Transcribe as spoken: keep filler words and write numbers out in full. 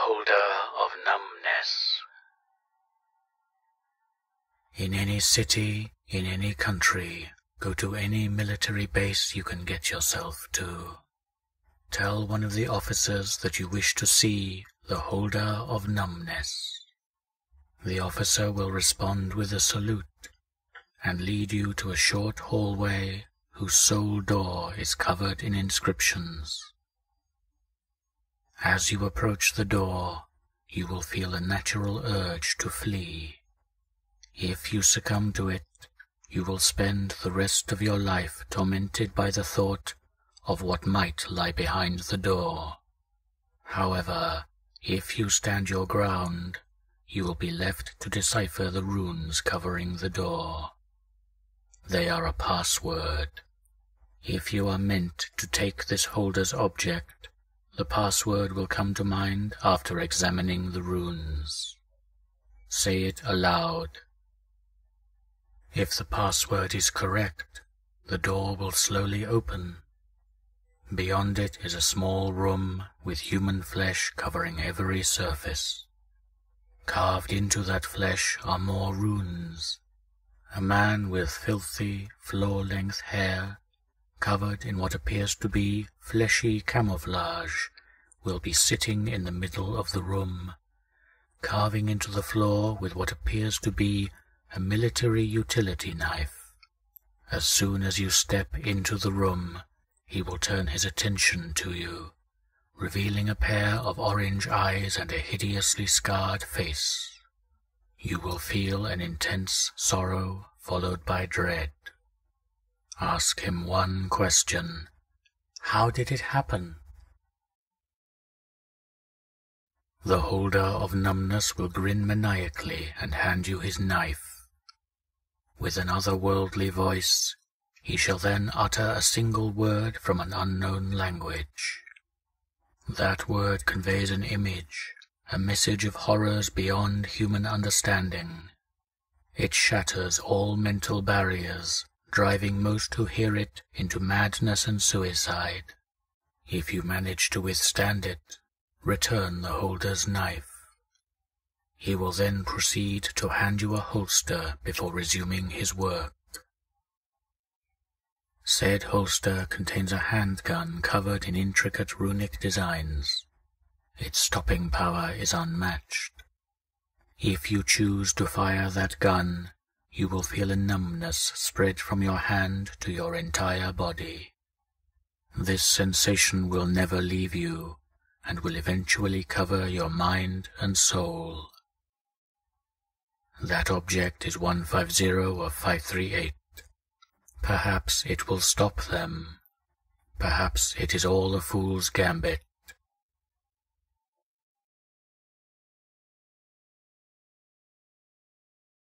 holder of numbness. In any city, in any country, go to any military base you can get yourself to. Tell one of the officers that you wish to see the holder of numbness. The officer will respond with a salute and lead you to a short hallway whose sole door is covered in inscriptions. As you approach the door, you will feel a natural urge to flee. If you succumb to it, you will spend the rest of your life tormented by the thought of what might lie behind the door. However, if you stand your ground, you will be left to decipher the runes covering the door. They are a password. If you are meant to take this holder's object, the password will come to mind after examining the runes. Say it aloud. If the password is correct, the door will slowly open. Beyond it is a small room with human flesh covering every surface. Carved into that flesh are more runes. A man with filthy, floor-length hair, covered in what appears to be fleshy camouflage, will be sitting in the middle of the room, carving into the floor with what appears to be a military utility knife. As soon as you step into the room, he will turn his attention to you, revealing a pair of orange eyes and a hideously scarred face. You will feel an intense sorrow followed by dread. Ask him one question. How did it happen? The holder of numbness will grin maniacally and hand you his knife. With an otherworldly voice, he shall then utter a single word from an unknown language. That word conveys an image, a message of horrors beyond human understanding. It shatters all mental barriers, driving most who hear it into madness and suicide. If you manage to withstand it, return the holder's knife. He will then proceed to hand you a holster before resuming his work. Said holster contains a handgun covered in intricate runic designs. Its stopping power is unmatched. If you choose to fire that gun, you will feel a numbness spread from your hand to your entire body. This sensation will never leave you, and will eventually cover your mind and soul. That object is one five zero of five three eight. Perhaps it will stop them. Perhaps it is all a fool's gambit.